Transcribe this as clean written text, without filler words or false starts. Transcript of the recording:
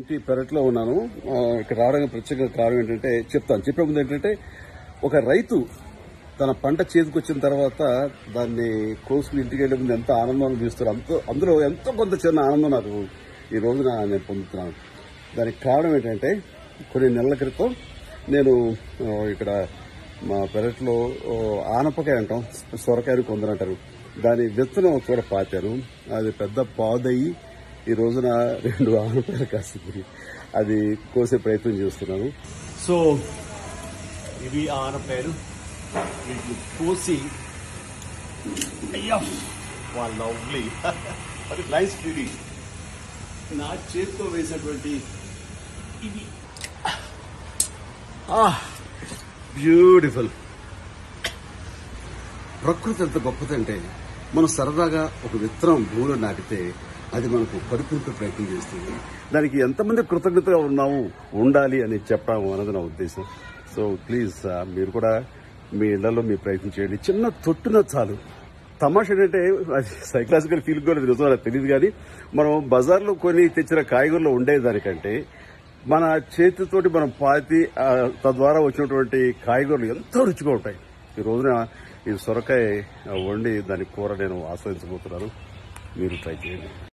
ఇంటి పెరట్లో ఉన్నాను. ఇక్కడ రావడానికి ప్రత్యేక కారణం ఏంటంటే చెప్పే ముందు ఏంటంటే, ఒక రైతు తన పంట చేతికొచ్చిన తర్వాత దాన్ని కోసుకుని ఇంటికి వెళ్లే ముందు ఎంత ఆనందం అనిపిస్తారు. అందులో ఎంతో కొంత చిన్న ఆనందం నాకు ఈ రోజున నేను పొందుతున్నాను. దానికి కారణం ఏంటంటే, కొన్ని నెలల క్రితం నేను ఇక్కడ మా పెరట్లో ఆనపకాయ అంటాం, సొరకాయని కొందరంటారు, దాని విత్తనం కూడా పాతాను. అది పెద్ద పాదయ్యి ఈ రోజున 2 ఆనపకాయలు కాసింది. అది కోసే ప్రయత్నం చేస్తున్నాను. సో ఇవి ఆనపకాయలు, వీటిని కోసి అయ్యా వాళ్ళ లవ్లీ అది నైస్ ఫీలింగ్. నా చేతితో వేసినటువంటి ఇది బ్యూటిఫుల్. ప్రకృతి ఎంత గొప్పదంటే, మనం సరదాగా ఒక విత్తనం భూమిలో నాటితే అది మనకు పరిపూర్ణ ప్రయత్నం చేస్తుంది. దానికి ఎంతమంది కృతజ్ఞతగా ఉండాలి అని చెప్పడం అన్నది నా ఉద్దేశం. సో ప్లీజ్ మీరు కూడా మీ ఇళ్లలో మీ ప్రయత్నం చేయండి. చిన్న తొట్టున చాలు. తమాషా ఏంటంటే, అది సైకలాజికల్ ఫీల్ కూడా నిజం నాకు తెలియదు, కానీ మనం బజార్లో కొని తెచ్చిన కాయగూరలో ఉండేదానికంటే మన చేతితోటి మనం పాతి తద్వారా వచ్చినటువంటి కాయగూరలు ఎంతో రుచిగా ఉంటాయి. ఈ రోజున ఈ సొరకాయ వండి దాని కూర నేను ఆస్వాదించబోతున్నాను. మీరు ట్రై చేయండి.